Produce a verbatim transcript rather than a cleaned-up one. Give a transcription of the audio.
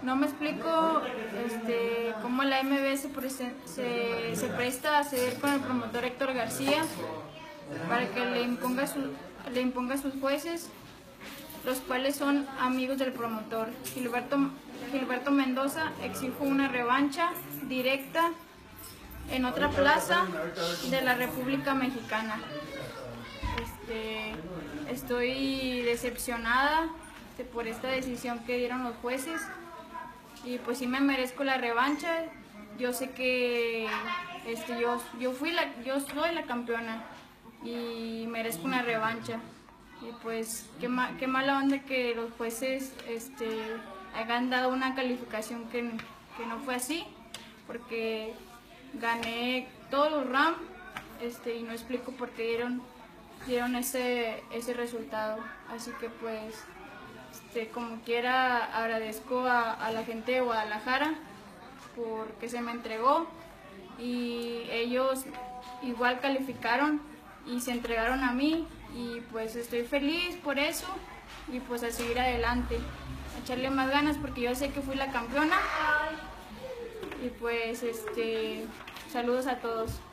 No me explico este, cómo la M B se, se, se presta a ceder con el promotor Héctor García para que le imponga, su, le imponga sus jueces, los cuales son amigos del promotor. Gilberto, Gilberto Mendoza exijo una revancha directa en otra plaza de la República Mexicana. Este, estoy decepcionada este, por esta decisión que dieron los jueces y pues sí me merezco la revancha. Yo sé que este, yo, yo, fui la, yo soy la campeona y merezco una revancha. Y pues qué, ma, qué mala onda que los jueces este, hayan dado una calificación que, que no fue así, porque gané todos los rounds este, y no explico por qué dieron, dieron ese, ese resultado. Así que pues este, como quiera agradezco a, a la gente de Guadalajara porque se me entregó y ellos igual calificaron y se entregaron a mí y pues estoy feliz por eso y pues a seguir adelante, a echarle más ganas porque yo sé que fui la campeona y pues este saludos a todos.